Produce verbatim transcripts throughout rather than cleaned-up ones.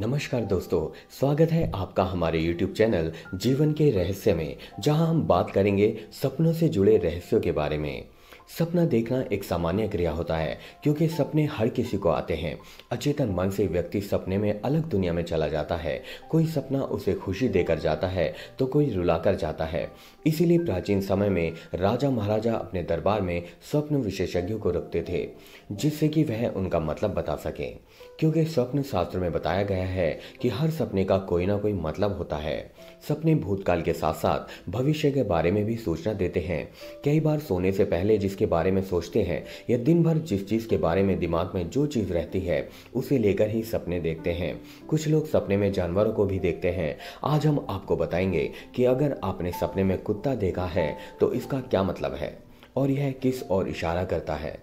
नमस्कार दोस्तों, स्वागत है आपका हमारे यूट्यूब चैनल जीवन के रहस्य में, जहां हम बात करेंगे सपनों से जुड़े रहस्यों के बारे में। सपना देखना एक सामान्य क्रिया होता है क्योंकि सपने हर किसी को आते हैं। अचेतन मन से व्यक्ति सपने में अलग दुनिया में चला जाता है। कोई सपना उसे खुशी देकर जाता है तो कोई रुलाकर जाता है। इसीलिए प्राचीन समय में राजा महाराजा अपने दरबार में स्वप्न विशेषज्ञों को रखते थे, जिससे कि वह उनका मतलब बता सकें। क्योंकि स्वप्न शास्त्र में बताया गया है कि हर सपने का कोई ना कोई मतलब होता है। सपने भूतकाल के साथ साथ भविष्य के बारे में भी सूचना देते हैं। कई बार सोने से पहले जिसके बारे में सोचते हैं या दिन भर जिस चीज के बारे में दिमाग में जो चीज रहती है उसे लेकर ही सपने देखते हैं। कुछ लोग सपने में जानवरों को भी देखते हैं। आज हम आपको बताएंगे कि अगर आपने सपने में कुत्ता देखा है तो इसका क्या मतलब है और यह किस ओर इशारा करता है।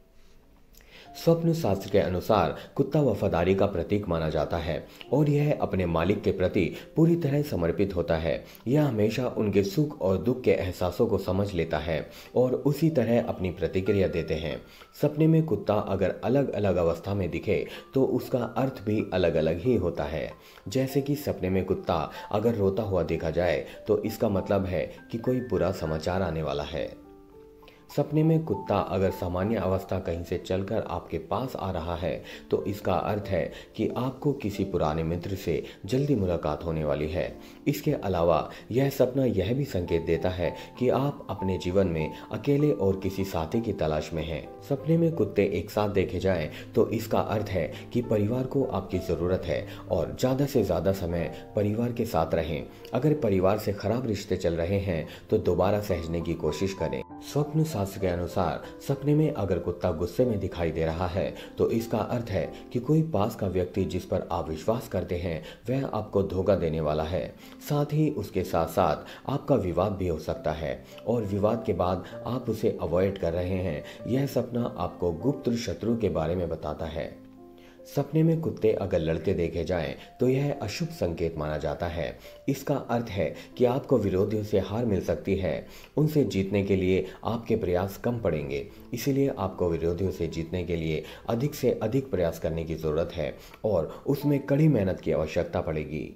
स्वप्न शास्त्र के अनुसार कुत्ता वफादारी का प्रतीक माना जाता है और यह अपने मालिक के प्रति पूरी तरह समर्पित होता है। यह हमेशा उनके सुख और दुख के एहसासों को समझ लेता है और उसी तरह अपनी प्रतिक्रिया देते हैं। सपने में कुत्ता अगर अलग अलग अवस्था में दिखे तो उसका अर्थ भी अलग अलग ही होता है। जैसे कि सपने में कुत्ता अगर रोता हुआ देखा जाए तो इसका मतलब है कि कोई बुरा समाचार आने वाला है। सपने में कुत्ता अगर सामान्य अवस्था कहीं से चलकर आपके पास आ रहा है तो इसका अर्थ है कि आपको किसी पुराने मित्र से जल्दी मुलाकात होने वाली है। इसके अलावा यह सपना यह भी संकेत देता है कि आप अपने जीवन में अकेले और किसी साथी की तलाश में हैं। सपने में कुत्ते एक साथ देखे जाएं तो इसका अर्थ है कि परिवार को आपकी ज़रूरत है और ज़्यादा से ज़्यादा समय परिवार के साथ रहें। अगर परिवार से खराब रिश्ते चल रहे हैं तो दोबारा सहजने की कोशिश करें। स्वप्न शास्त्र के अनुसार सपने में अगर कुत्ता गुस्से में दिखाई दे रहा है तो इसका अर्थ है कि कोई पास का व्यक्ति जिस पर आप विश्वास करते हैं वह आपको धोखा देने वाला है। साथ ही उसके साथ साथ आपका विवाद भी हो सकता है और विवाद के बाद आप उसे अवॉइड कर रहे हैं। यह सपना आपको गुप्त शत्रु के बारे में बताता है। सपने में कुत्ते अगर लड़ते देखे जाएं तो यह अशुभ संकेत माना जाता है। इसका अर्थ है कि आपको विरोधियों से हार मिल सकती है। उनसे जीतने के लिए आपके प्रयास कम पड़ेंगे, इसीलिए आपको विरोधियों से जीतने के लिए अधिक से अधिक प्रयास करने की ज़रूरत है और उसमें कड़ी मेहनत की आवश्यकता पड़ेगी।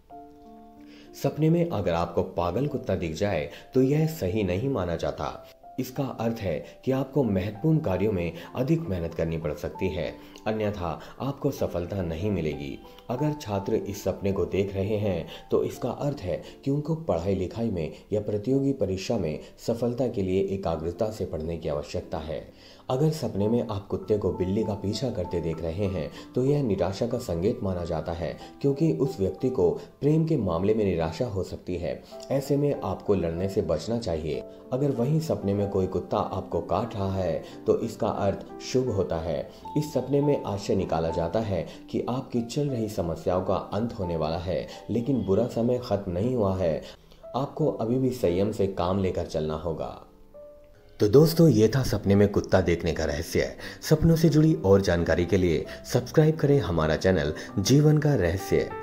सपने में अगर आपको पागल कुत्ता दिख जाए तो यह सही नहीं माना जाता। इसका अर्थ है कि आपको महत्वपूर्ण कार्यों में अधिक मेहनत करनी पड़ सकती है, अन्यथा आपको सफलता नहीं मिलेगी। अगर छात्र इस सपने को देख रहे हैं तो इसका अर्थ है कि उनको पढ़ाई लिखाई में या प्रतियोगी परीक्षा में सफलता के लिए एकाग्रता से पढ़ने की आवश्यकता है। अगर सपने में आप कुत्ते को बिल्ली का पीछा करते देख रहे हैं तो यह निराशा का संकेत माना जाता है, क्योंकि उस व्यक्ति को प्रेम के मामले में निराशा हो सकती है। ऐसे में आपको लड़ने से बचना चाहिए। अगर वहीं सपने में कोई कुत्ता आपको काट रहा है तो इसका अर्थ शुभ होता है। इस सपने में आशय निकाला जाता है कि आपकी चल रही समस्याओं का अंत होने वाला है, लेकिन बुरा समय खत्म नहीं हुआ है। आपको अभी भी संयम से काम लेकर चलना होगा। तो दोस्तों, ये था सपने में कुत्ता देखने का रहस्य। सपनों से जुड़ी और जानकारी के लिए सब्सक्राइब करें हमारा चैनल जीवन का रहस्य।